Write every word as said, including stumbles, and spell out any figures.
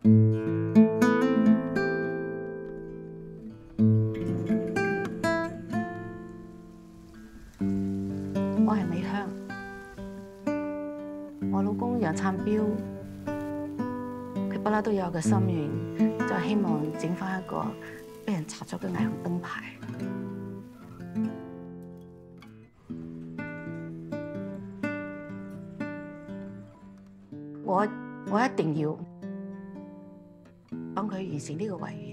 我係美香，我老公楊燦標，佢不嬲都有個心願，就係希望整翻一個俾人拆咗嘅霓虹燈牌。我我一定要幫佢完成呢個遺願。